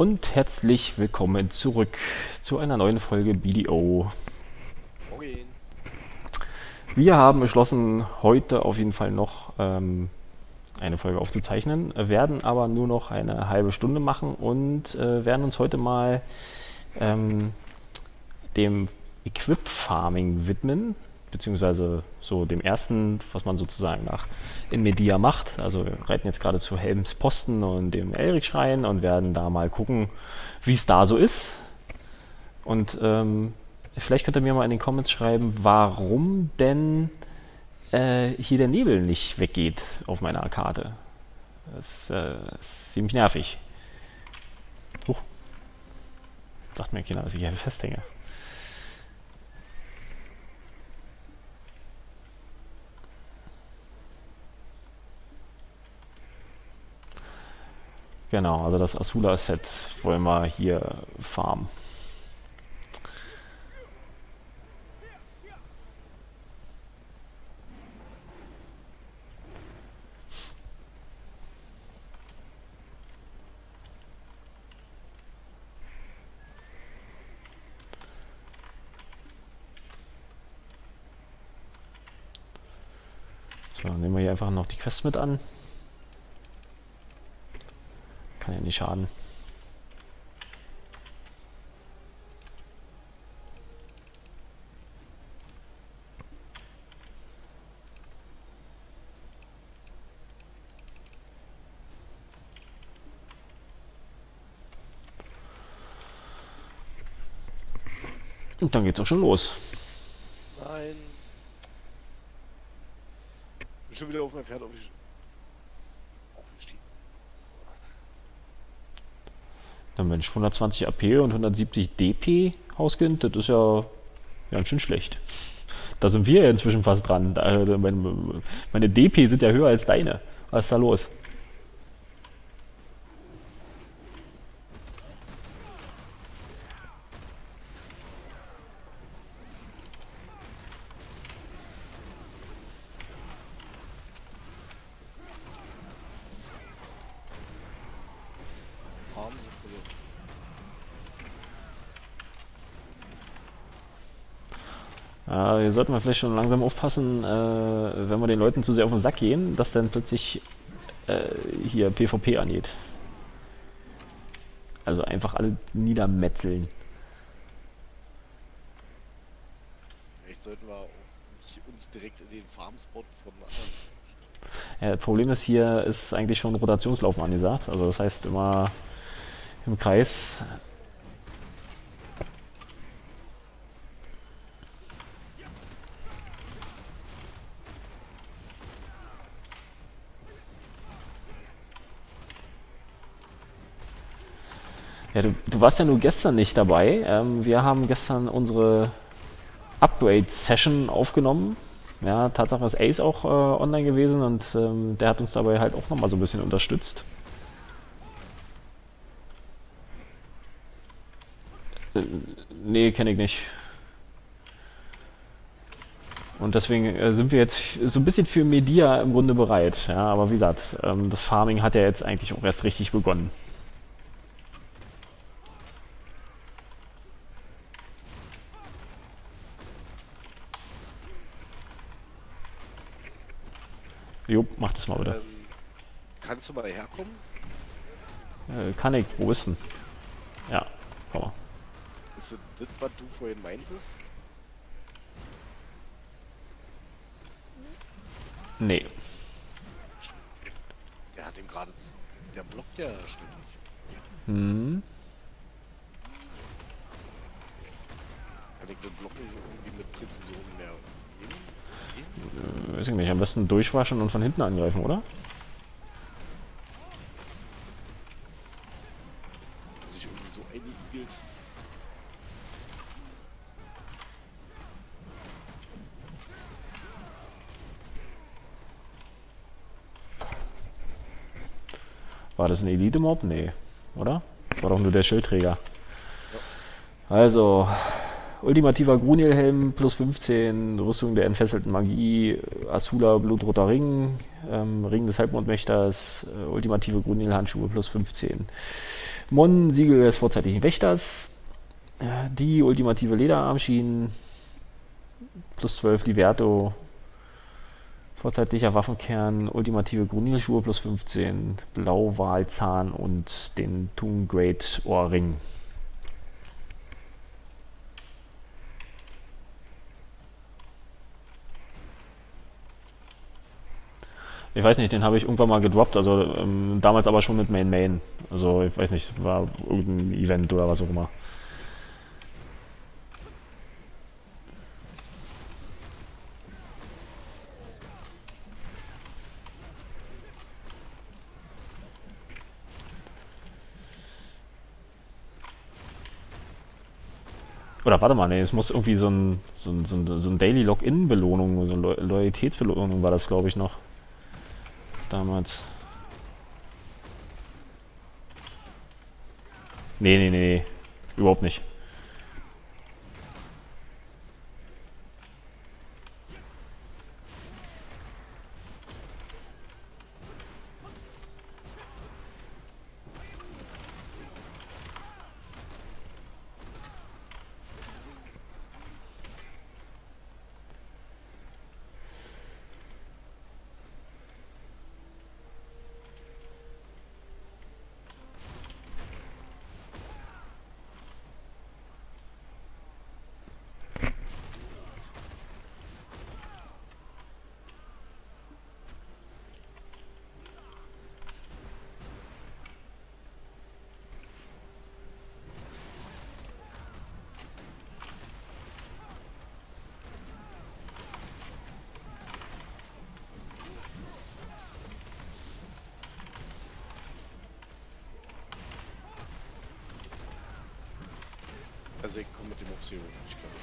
Und herzlich willkommen zurück zu einer neuen Folge BDO. Moin. Wir haben beschlossen, heute auf jeden Fall noch eine Folge aufzuzeichnen, werden aber nur noch eine halbe Stunde machen und werden uns heute mal dem Equip-Farming widmen, beziehungsweise so dem ersten, was man sozusagen nach in Media macht. Also wir reiten jetzt gerade zu Helms Posten und dem Elric-Schrein und werden da mal gucken, wie es da so ist. Und vielleicht könnt ihr mir mal in den Comments schreiben, warum denn hier der Nebel nicht weggeht auf meiner Karte. Das ist ziemlich nervig. Huch. Sagt mir keiner, dass ich hier festhänge. Genau, also das Azula-Set wollen wir hier farmen. So, dann nehmen wir hier einfach noch die Quest mit an. Kann ja nicht schaden. Und dann geht's auch schon los. Nein. Bin schon wieder auf mein Pferd aufgestiegen. Dann Mensch, 120 AP und 170 DP Hauskind, das ist ja ganz schön schlecht. Da sind wir ja inzwischen fast dran. Meine DP sind ja höher als deine. Was ist da los? Arm sind verloren. Hier sollten wir vielleicht schon langsam aufpassen, wenn wir den Leuten zu sehr auf den Sack gehen, dass dann plötzlich hier PvP angeht. Also einfach alle niedermetzeln. Vielleicht sollten wir auch nicht uns direkt in den Farmspot von anderen. Ja, das Problem ist, hier ist eigentlich schon Rotationslaufen angesagt. Also das heißt immer im Kreis. Ja, du warst ja nur gestern nicht dabei. Wir haben gestern unsere Upgrade-Session aufgenommen. Ja, Tatsache ist Ace auch online gewesen und der hat uns dabei halt auch nochmal so ein bisschen unterstützt. Nee, kenne ich nicht. Und deswegen sind wir jetzt so ein bisschen für Media im Grunde bereit. Ja, aber wie gesagt, das Farming hat ja jetzt eigentlich auch erst richtig begonnen. Jo, mach das mal bitte. Kannst du mal herkommen? Kann ich, wo bist du? Ja, komm mal. Ist das, was du vorhin meintest? Nee. Der hat ihm gerade. Der blockt ja ständig. Hm. Kann ich den Blocken irgendwie mit Präzision mehr geben? Weiß ich nicht, am besten durchwaschen und von hinten angreifen, oder? Sich irgendwie so einigelt. War das ein Elite-Mob? Nee, oder? War doch nur der Schildträger. Ja. Also, ultimativer Grunil-Helm plus 15, Rüstung der entfesselten Magie, Azula blutroter Ring, Ring des Halbmondmächters, ultimative Grunil-Handschuhe plus 15. Mon, Siegel des vorzeitigen Wächters. Die ultimative Lederarmschienen. Plus 12 Liberto. Vorzeitlicher Waffenkern. Ultimative Grunilschuhe plus 15. Blauwalzahn und den Toon Great Ohrring. Ich weiß nicht, den habe ich irgendwann mal gedroppt, also damals aber schon mit Main. Also ich weiß nicht, war irgendein Event oder was auch immer. Oder warte mal, nee, es muss irgendwie so ein Daily Login-Belohnung, so eine Loyalitätsbelohnung war das, glaube ich, noch. Damals. Nee. Überhaupt nicht. Also ich komme mit dem Option nicht klar.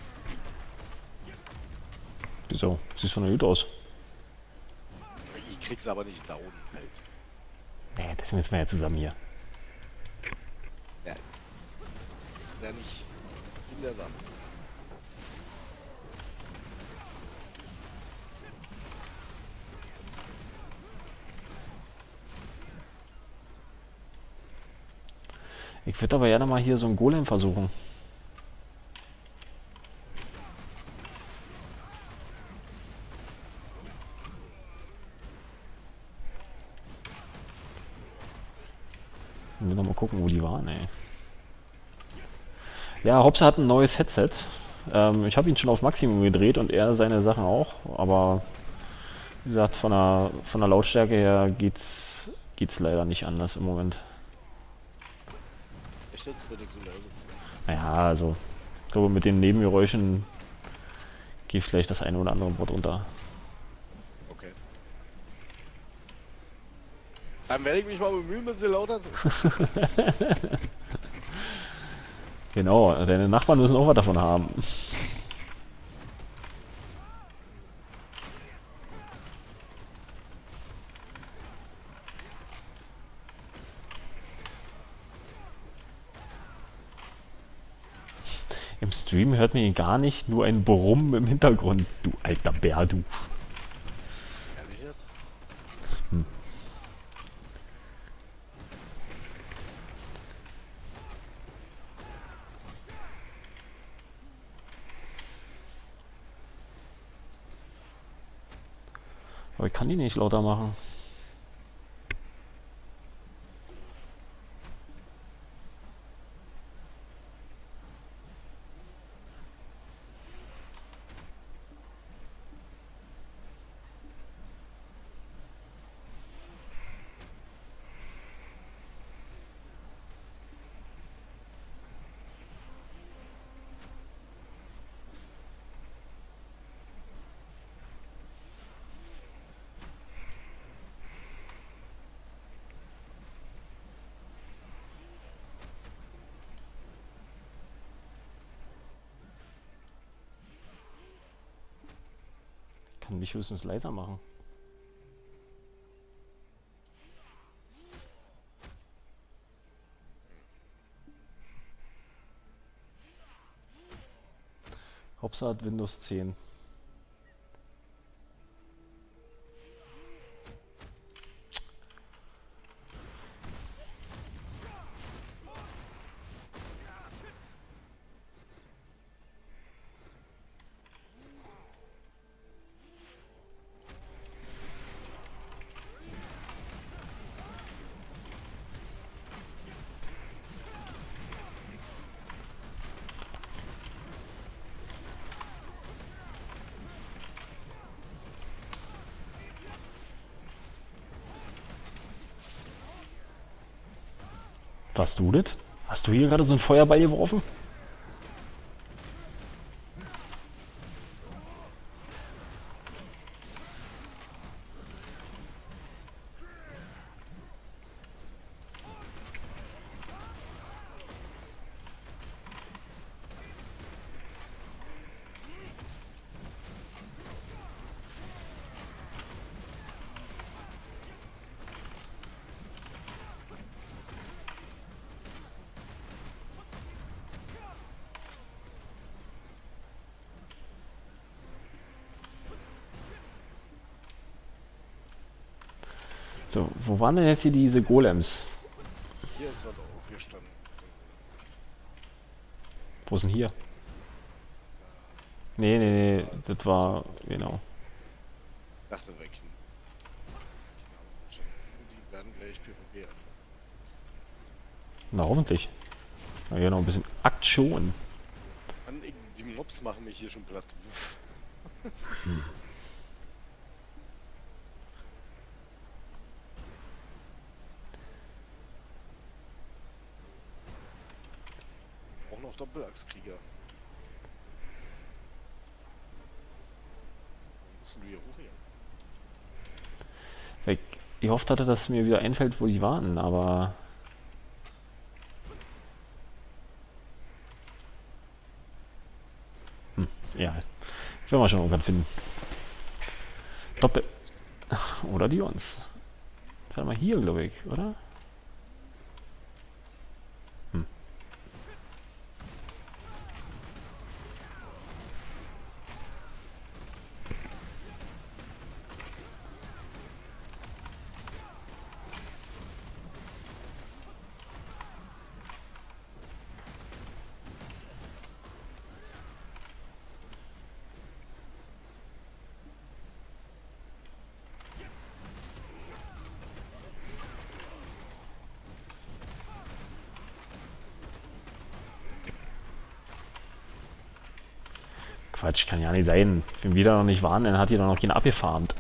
Wieso? Siehst du gut aus. Ich krieg's aber nicht down halt. Nee, das müssen wir ja zusammen hier. Ja. Ja, nicht in der Sache. Ich würde aber gerne mal hier so einen Golem versuchen. Mal gucken, wo die waren, ey. Ja, Hopsa hat ein neues Headset. Ich habe ihn schon auf Maximum gedreht und er seine Sachen auch. Aber wie gesagt, von der Lautstärke her geht's leider nicht anders im Moment. Echt jetzt bin ich so leise. Naja, also ich glaube, mit den Nebengeräuschen geht vielleicht das eine oder andere Wort unter. Okay. Dann werde ich mich mal bemühen, ein bisschen lauter zu. Genau, deine Nachbarn müssen auch was davon haben. Im Stream hört man ihn gar nicht, nur ein Brummen im Hintergrund. Du alter Bär, du. Ehrlich jetzt? Aber ich kann die nicht lauter machen. Kann mich höchstens leiser machen. Hopsa hat Windows 10. Warst du das? Hast du hier gerade so einen Feuerball geworfen? So, wo waren denn jetzt hier diese Golems? Hier ist was auch gestanden. Wo sind hier? Nee, das war, genau. Dachte weg. Genau, schon. Die werden gleich PvP an. Na, hoffentlich. Na, hier noch ein bisschen Aktion. Mann, die Mobs machen mich hier schon platt. Auch noch Doppelachskrieger. Müssen wir hier hoch hier? Weil ich gehofft hatte, dass mir wieder einfällt, wo die waren, aber... Ja, werden wir schon irgendwann finden. Doppel... Oder die uns. Warte mal, hier, glaube ich, oder? Quatsch, kann ja nicht sein. Wenn wir da noch nicht waren, dann hat die doch noch keiner abgefarmt.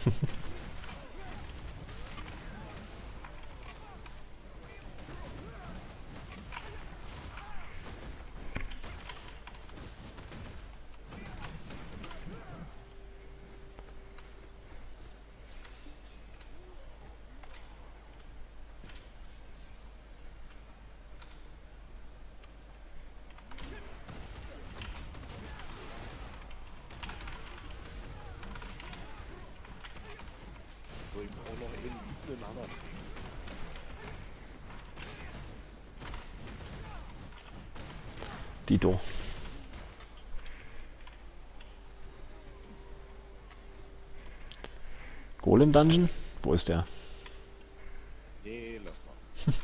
So, ich brauche noch einen anderen. Dito. Golem Dungeon? Wo ist der? Nee, lass mal.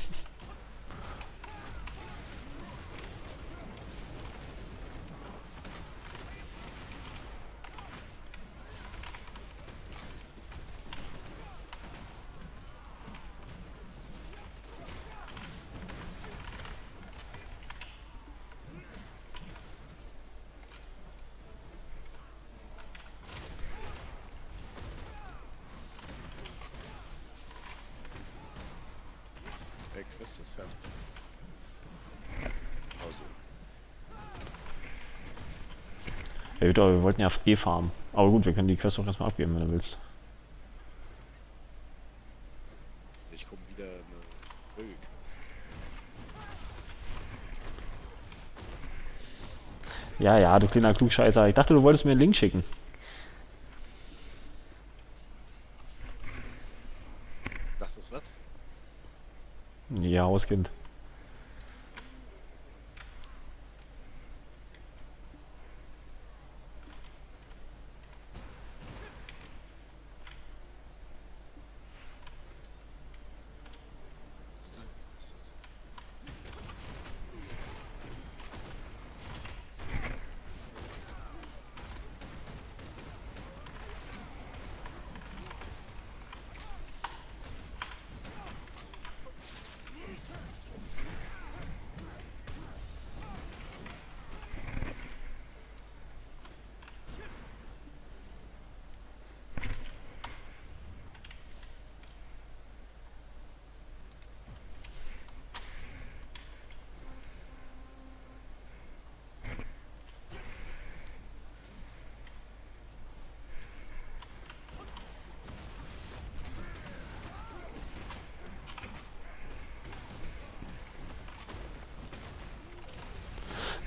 Der Quest ist fertig. Also, Ja, gut, aber wir wollten ja eh farmen. Aber gut, wir können die Quest auch erstmal abgeben, wenn du willst. ich komme wieder eine Folgequest. Ja, du kleiner Klugscheißer. Ich dachte, du wolltest mir einen Link schicken. Dachtest was? Ja, Hauskind.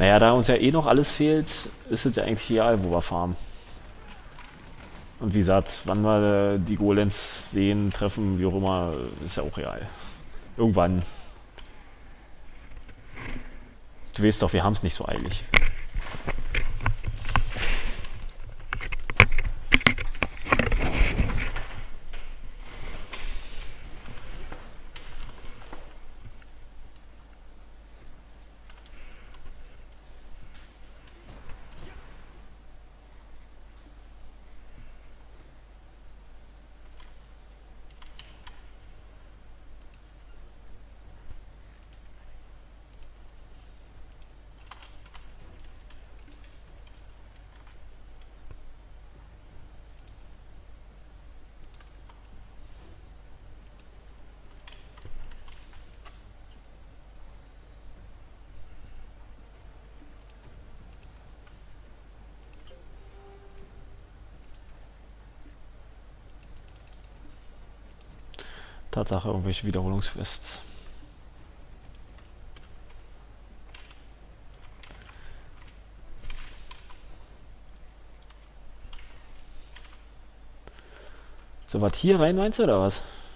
Naja, da uns ja eh noch alles fehlt, ist es ja eigentlich egal, wo wir farmen. Und wie gesagt, wann wir die Golems sehen, treffen, wie auch immer, ist ja auch real. Irgendwann. Du weißt doch, wir haben es nicht so eilig. Tatsache, irgendwelche Wiederholungsfests. So, was hier rein meinst du, oder was?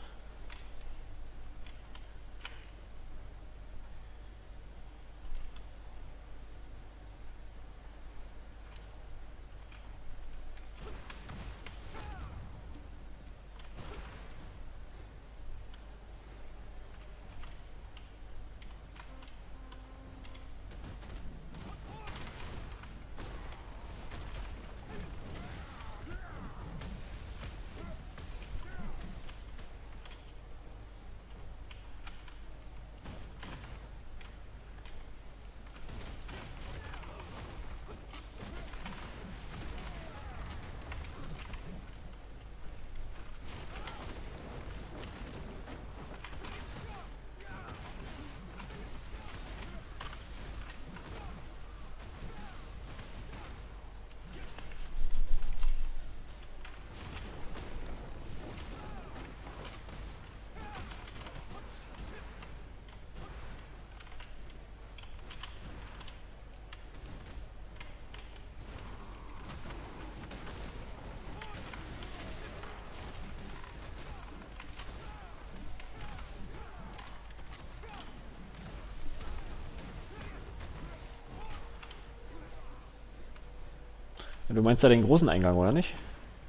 Du meinst da den großen Eingang, oder nicht?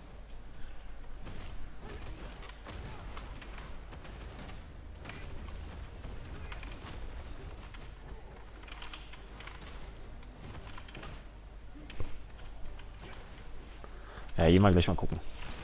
Ja, gehen wir gleich mal gucken.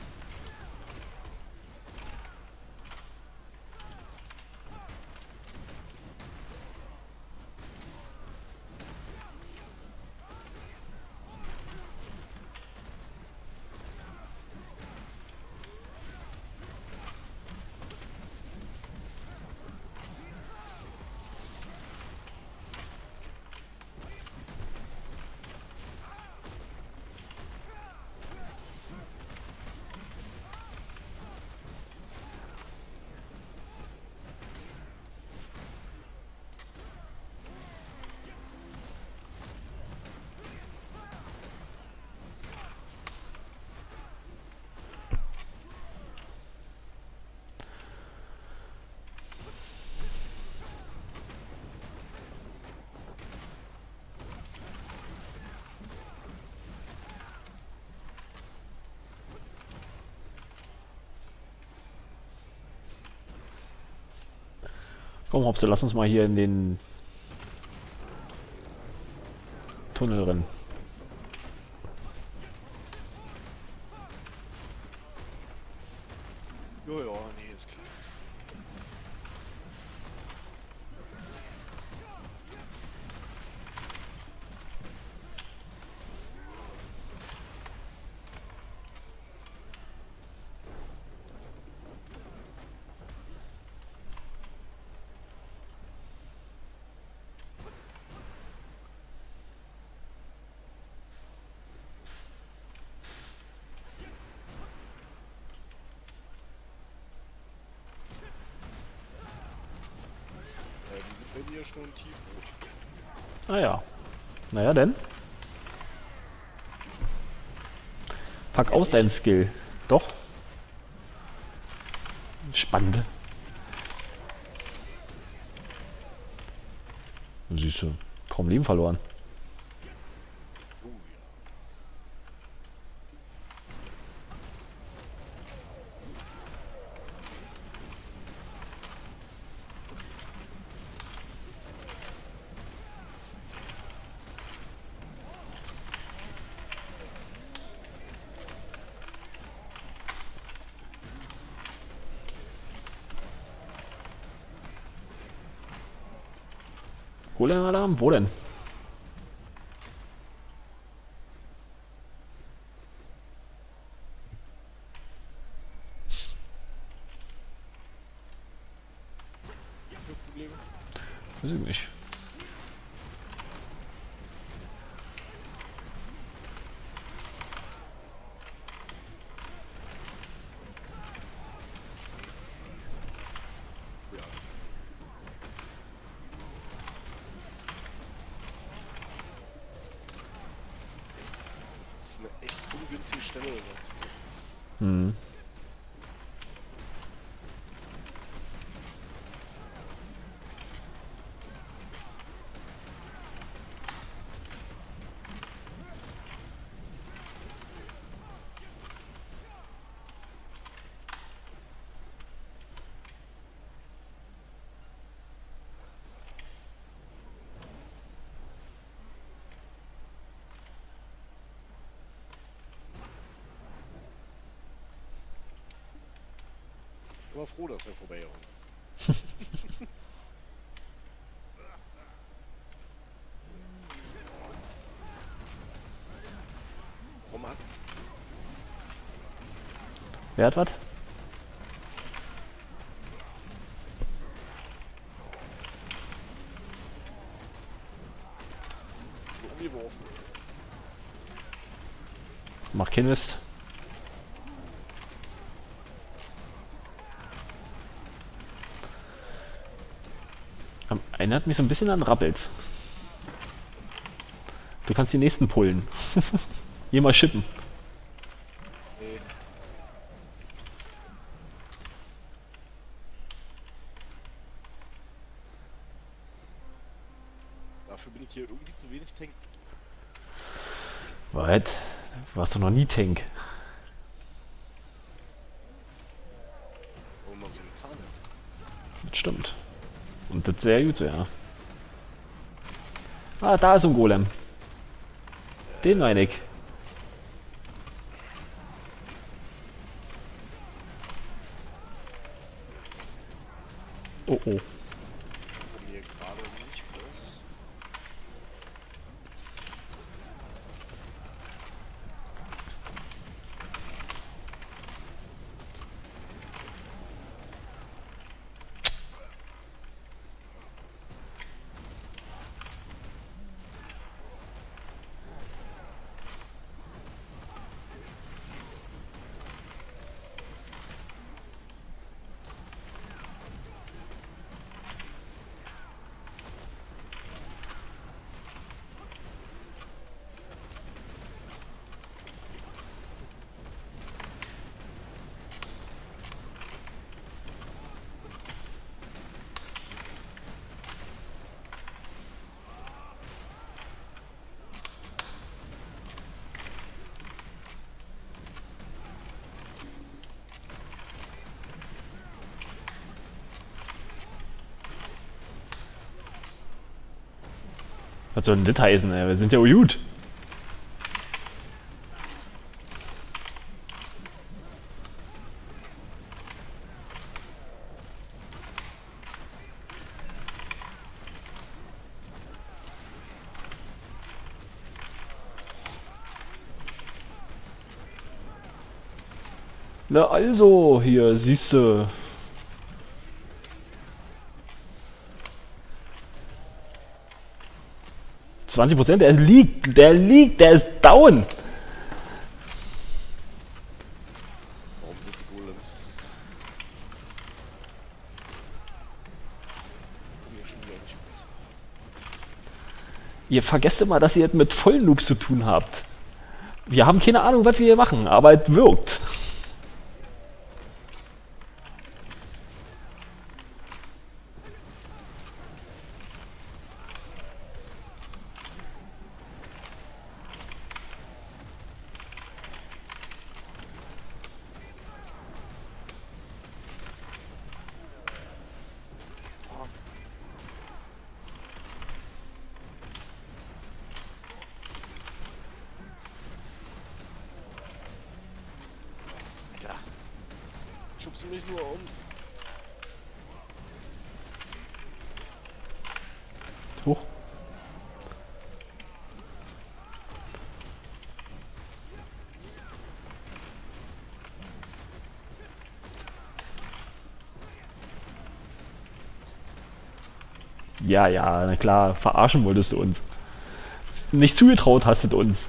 Komm, Hopse, lass uns mal hier in den Tunnel rennen. Ja, ja, nee, ist klar. Die sind bei mir schon tief. Ah ja. Naja, denn? Pack aus deinen Skill. Doch. Spannend. Siehst du, kaum Leben verloren. Oh ja. Golem-Alarm? Wo denn? Ihr für Probleme? Weiß ich nicht. Ja. Das ist eine echt ungünstige Stelle, um da zu gehen. Hm. Ich bin aber froh, dass er vorbeihauen. Warum hat Wer hat was? er umgeworfen? Mach keinen Mist. Erinnert mich so ein bisschen an Rappels. Du kannst die nächsten pullen. Hier mal schippen. Nee. Dafür bin ich hier irgendwie zu wenig tank. Was? Du warst doch noch nie Tank. Warum man so getan hat. Das stimmt. Und das sehr gut so, ja. Ah, da ist ein Golem. Den meine ich. Oh oh. Von mir gerade nicht groß. Was soll denn das heißen, ey? Wir sind ja gut. Na also, hier, siehste. %, der ist down. Warum sind die Golems? Mir schon wieder nicht besser. Ihr vergesst immer, dass ihr mit Vollnoobs zu tun habt. Wir haben keine Ahnung, was wir hier machen, aber es wirkt. Alter, schubst du mich nur um. Hoch. Ja, ja, na klar, verarschen wolltest du uns. Nicht zugetraut hast du uns.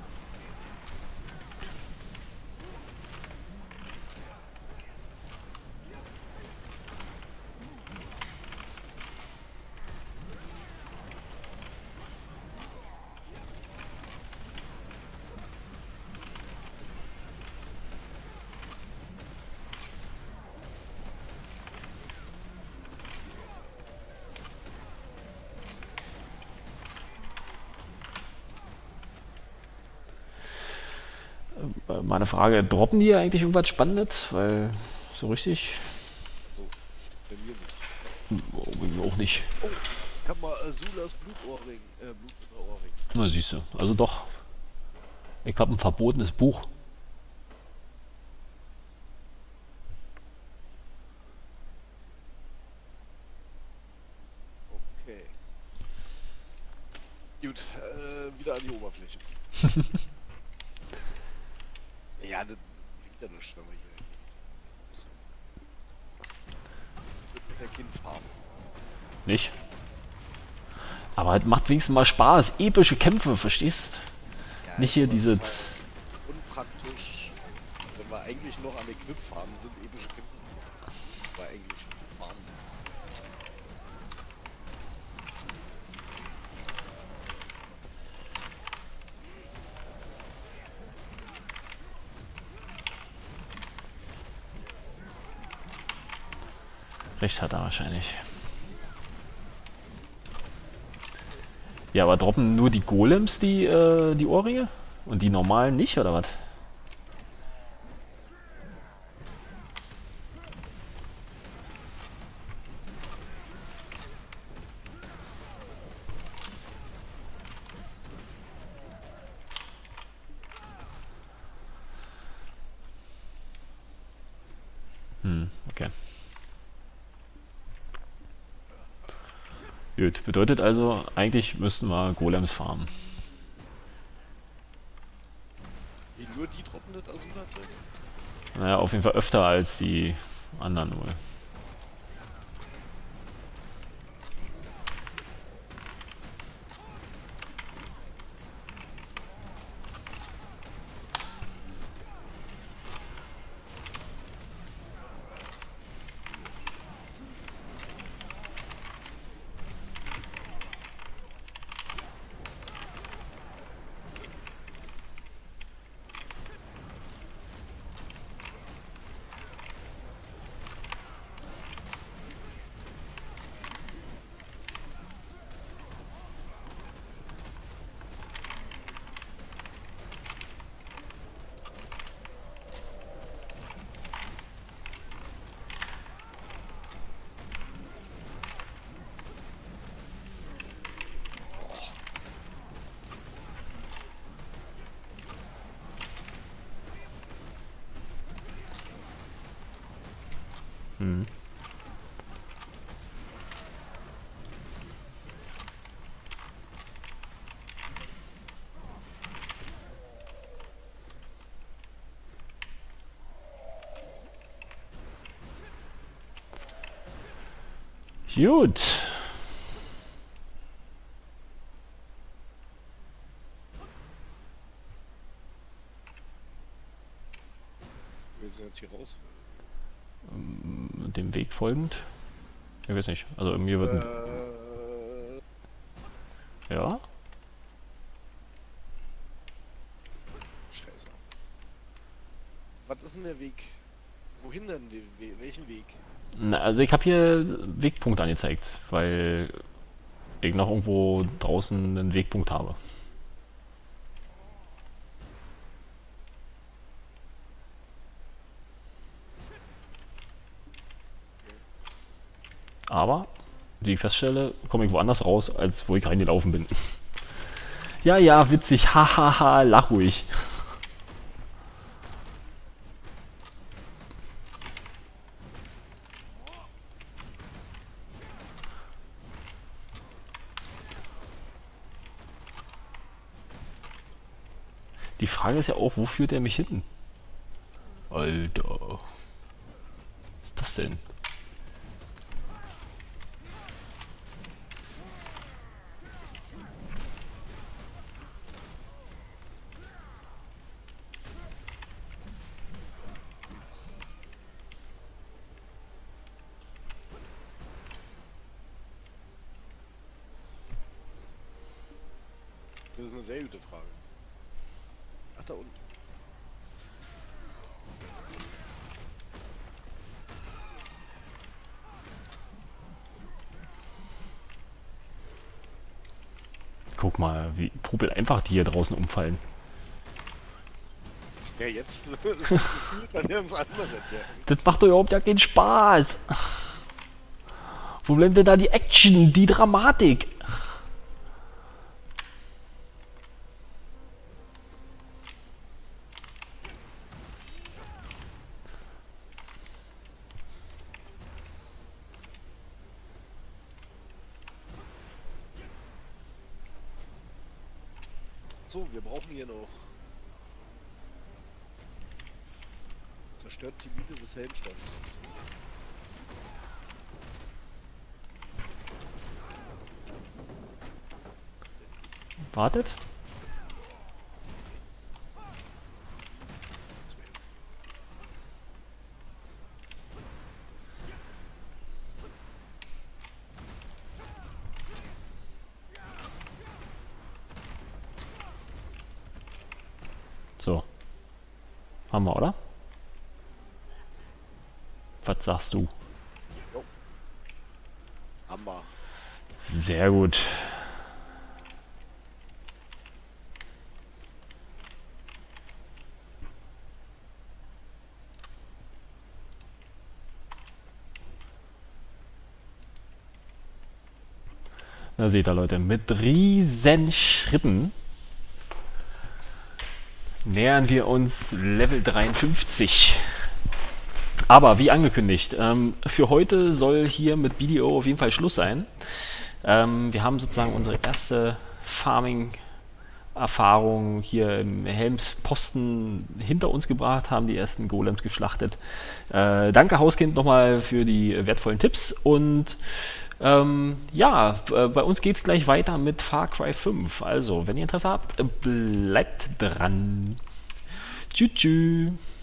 Meine Frage, droppen die eigentlich irgendwas Spannendes? Weil so richtig, Also, bei mir nicht. oh, bei mir auch nicht. Oh, ich hab mal Azulas Blutohrring, Blutohrring. Na siehst du, also doch. Ich habe ein verbotenes Buch. Okay. Gut, wieder an die Oberfläche. Ja, das liegt ja nicht, wenn wir hier sind. Das ist ja kein Farm. Nicht? Aber es macht wenigstens mal Spaß. Epische Kämpfe, verstehst? Ja, Nicht hier ist diese. total unpraktisch, wenn wir eigentlich noch am Equip farmen sind, epische Kämpfe, weil eigentlich farmen ist. Recht hat er wahrscheinlich. Ja, aber droppen nur die Golems die Ohrringe? Und die normalen nicht, oder was? Okay. Gut, bedeutet also, eigentlich müssten wir Golems farmen. Wie nur die droppen das Asuna-Zeug? Naja, auf jeden Fall öfter als die anderen wohl. Hm. Gut. Wir sind jetzt hier raus. Dem Weg folgend. Ich weiß nicht. Also mir wird. Ja? denn der Weg? Wohin denn? Welchen Weg? Na, also ich habe hier Wegpunkt angezeigt, weil ich noch irgendwo draußen einen Wegpunkt habe. Aber, wie ich feststelle, komme ich woanders raus, als wo ich reingelaufen bin. Ja, ja, witzig, hahaha, lach ruhig. Die Frage ist ja auch, wo führt er mich hin? Alter. Was ist das denn? Das ist eine sehr gute Frage. Ach, da unten. Guck mal, wie popel einfach die hier draußen umfallen. Ja, jetzt gefühlt bei dem anderen. Ja. Das macht doch überhaupt ja keinen Spaß. Wo bleibt denn da die Action, die Dramatik? So, wir brauchen hier noch. Zerstört die Mine des Helmstamms. Wartet. So. Haben wir, oder? Was sagst du? Jo. Hammer. Sehr gut. Na seht ihr, Leute, mit riesen Schritten nähern wir uns Level 53. Aber wie angekündigt, für heute soll hier mit BDO auf jeden Fall Schluss sein. Wir haben sozusagen unsere erste Farming-Erfahrung hier im Helmsposten hinter uns gebracht, haben die ersten Golems geschlachtet. Danke Hauskind nochmal für die wertvollen Tipps und ja, bei uns geht es gleich weiter mit Far Cry 5. Also, wenn ihr Interesse habt, bleibt dran. Tschüss. Tschüss.